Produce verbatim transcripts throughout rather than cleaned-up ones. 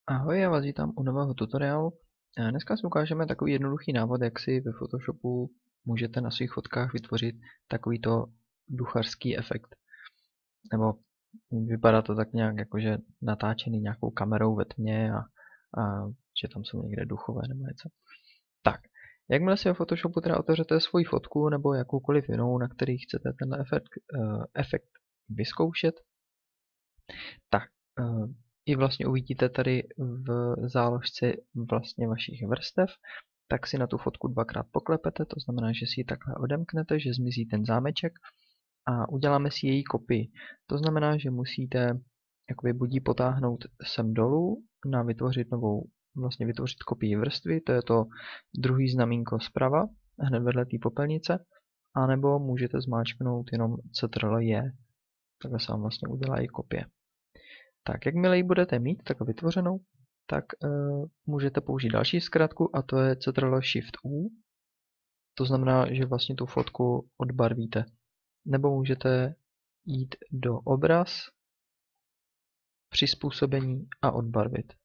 Ahoj, já vás vítám u nového tutoriálu. A dneska si ukážeme takový jednoduchý návod, jak si ve Photoshopu můžete na svých fotkách vytvořit takovýto ducharský efekt. Nebo vypadá to tak nějak jakože natáčený nějakou kamerou ve tmě a, a že tam jsou někde duchové nebo něco. Tak, jakmile si ve Photoshopu teda otevřete svoji fotku nebo jakoukoliv jinou, na který chcete ten efekt, uh, efekt vyzkoušet, tak uh, i vlastně uvidíte tady v záložce vlastně vašich vrstev, tak si na tu fotku dvakrát poklepete, to znamená, že si ji takhle odemknete, že zmizí ten zámeček a uděláme si její kopii. To znamená, že musíte jakoby buď ji potáhnout sem dolů na vytvořit novou, vlastně vytvořit kopii vrstvy, to je to druhý znamínko zprava, hned vedle té popelnice, anebo můžete zmáčknout jenom ctrl J, takhle se vám vlastně udělá i kopie. Tak, jakmile ji budete mít tak vytvořenou, tak uh, můžete použít další zkratku a to je ctrl Shift U. To znamená, že vlastně tu fotku odbarvíte. Nebo můžete jít do obraz, přizpůsobení a odbarvit.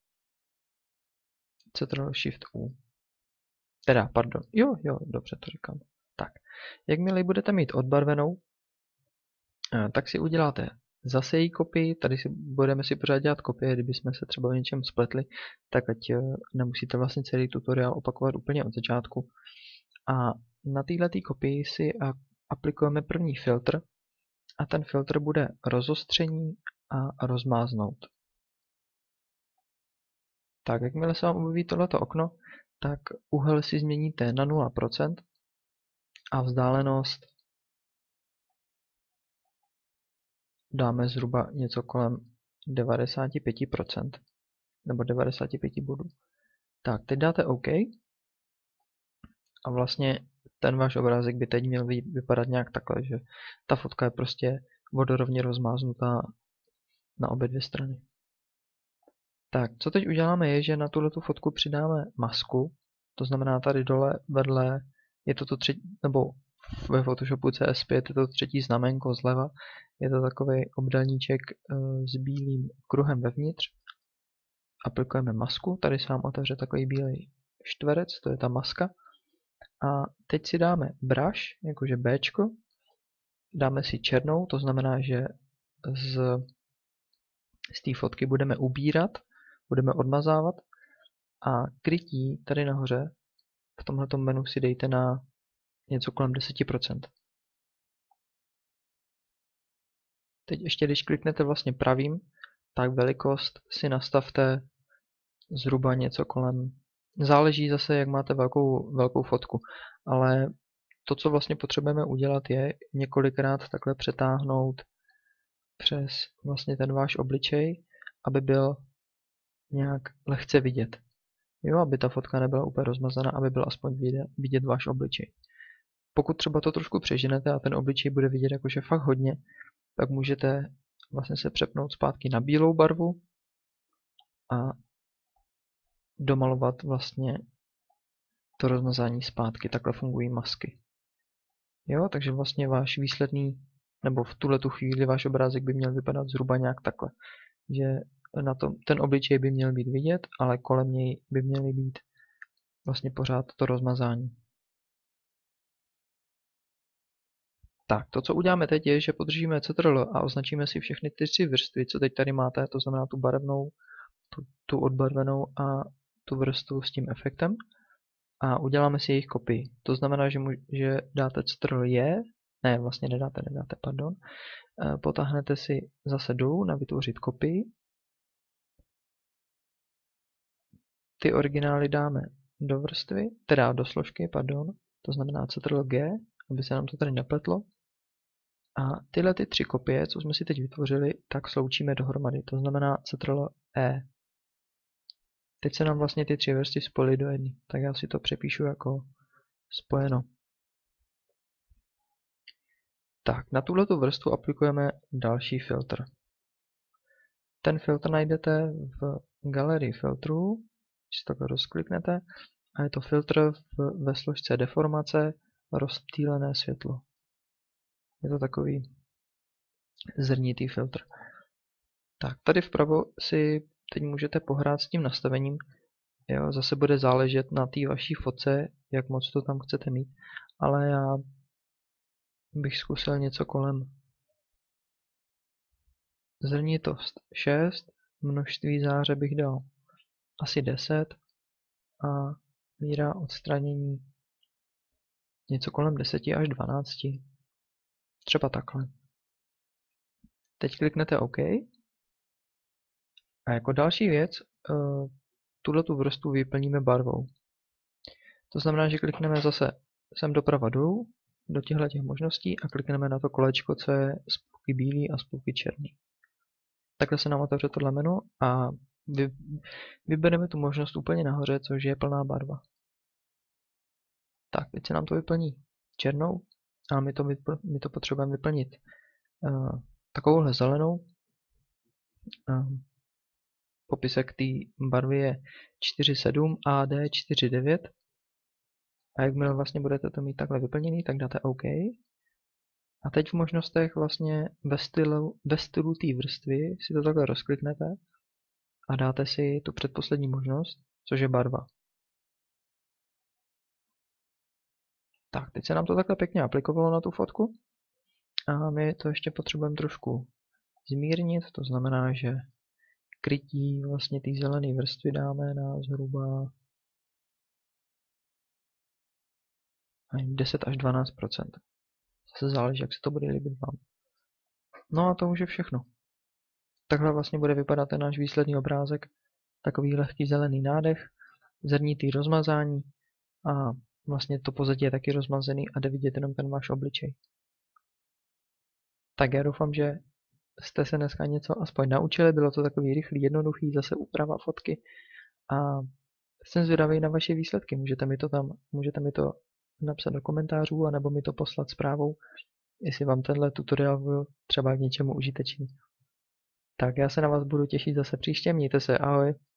ctrl Shift U. Teda, pardon, jo, jo, dobře to říkám. Tak, jakmile ji budete mít odbarvenou, uh, tak si uděláte zase její kopii, tady si budeme si pořád dělat kopie, kdyby jsme se třeba v něčem spletli, tak ať nemusíte vlastně celý tutoriál opakovat úplně od začátku. A na této kopii si aplikujeme první filtr a ten filtr bude rozostření a rozmáznout. Tak, jakmile se vám objeví tohleto okno, tak úhel si změníte na nula procent a vzdálenost dáme zhruba něco kolem devadesát pět procent nebo devadesát pět bodů. Tak, teď dáte OK a vlastně ten váš obrázek by teď měl vypadat nějak takhle, že ta fotka je prostě vodorovně rozmáznutá na obě dvě strany. Tak, co teď uděláme je, že na tuhletu fotku přidáme masku, to znamená tady dole vedle je to to třetí, nebo ve Photoshopu C S pět je to třetí znamenko zleva, je to takový obdélníček s bílým kruhem vevnitř. Aplikujeme masku, tady se vám otevře takový bílý čtverec, to je ta maska. A teď si dáme brush, jakože Bčko, dáme si černou, to znamená, že z, z té fotky budeme ubírat, budeme odmazávat a krytí tady nahoře v tomhletom menu si dejte na něco kolem deset procent. Teď ještě když kliknete vlastně pravým, tak velikost si nastavte zhruba něco kolem, záleží zase jak máte velkou, velkou fotku, ale to, co vlastně potřebujeme udělat, je několikrát takhle přetáhnout přes vlastně ten váš obličej, aby byl nějak lehce vidět. Jo, aby ta fotka nebyla úplně rozmazaná, aby byl aspoň vidět, vidět váš obličej. Pokud třeba to trošku přeženete a ten obličej bude vidět jakože fakt hodně, tak můžete vlastně se přepnout zpátky na bílou barvu a domalovat vlastně to rozmazání zpátky. Takhle fungují masky. Jo, takže vlastně váš výsledný, nebo v tuhletu chvíli váš obrázek by měl vypadat zhruba nějak takhle. Že na tom, ten obličej by měl být vidět, ale kolem něj by měly být vlastně pořád to rozmazání. Tak, to, co uděláme teď, je, že podržíme ctrl a označíme si všechny ty tři vrstvy, co teď tady máte, to znamená tu barevnou, tu, tu odbarvenou a tu vrstvu s tím efektem. A uděláme si jejich kopii. To znamená, že, mu, že dáte ctrl J, ne, vlastně nedáte, nedáte, pardon. Potáhnete si zase dolů na vytvořit kopii. Ty originály dáme do vrstvy, teda do složky, pardon, to znamená ctrl G, aby se nám to tady nepletlo. A tyhle ty tři kopie, co jsme si teď vytvořili, tak sloučíme dohromady, to znamená ctrl E. Teď se nám vlastně ty tři vrstvy spojily do jedné, tak já si to přepíšu jako spojeno. Tak, na tuhletu vrstvu aplikujeme další filtr. Ten filtr najdete v galerii filtrů, když si takhle rozkliknete, a je to filtr v, ve složce deformace rozptýlené světlo. Je to takový zrnitý filtr. Tak, tady vpravo si teď můžete pohrát s tím nastavením. Jo, zase bude záležet na té vaší fotce, jak moc to tam chcete mít, ale já bych zkusil něco kolem zrnitost šest, množství záře bych dal asi deset a míra odstranění něco kolem deset až dvanáct. Třeba takhle. Teď kliknete OK. A jako další věc, tuhletu vrstvu vyplníme barvou. To znamená, že klikneme zase sem doprava dolů, do těchto těch možností a klikneme na to kolečko, co je spolky bílý a spolky černý. Takhle se nám otevře tohle menu a vy, vybereme tu možnost úplně nahoře, což je plná barva. Tak, teď se nám to vyplní černou a my to, my to potřebujeme vyplnit uh, takovouhle zelenou. Uh, popisek té barvy je čtyři sedm A D čtyři devět a jakmile vlastně budete to mít takhle vyplněný, tak dáte OK. A teď v možnostech vlastně ve stylu, ve stylu té vrstvy si to takhle rozkliknete a dáte si tu předposlední možnost, což je barva. Tak, teď se nám to takhle pěkně aplikovalo na tu fotku a my to ještě potřebujeme trošku zmírnit, to znamená, že krytí vlastně té zelené vrstvy dáme na zhruba deset až dvanáct procent. Zase záleží, jak se to bude líbit vám. No a to už je všechno. Takhle vlastně bude vypadat ten náš výsledný obrázek. Takový lehký zelený nádech, zrnitý rozmazání a vlastně to pozadí je taky rozmazený a jde vidět jenom ten váš obličej. Tak já doufám, že jste se dneska něco aspoň naučili, bylo to takový rychlý, jednoduchý, zase úprava fotky a jsem zvědavý na vaše výsledky, můžete mi to tam, můžete mi to napsat do komentářů, anebo mi to poslat zprávou, jestli vám tenhle tutoriál byl třeba k něčemu užitečný. Tak já se na vás budu těšit zase příště, mějte se, ahoj.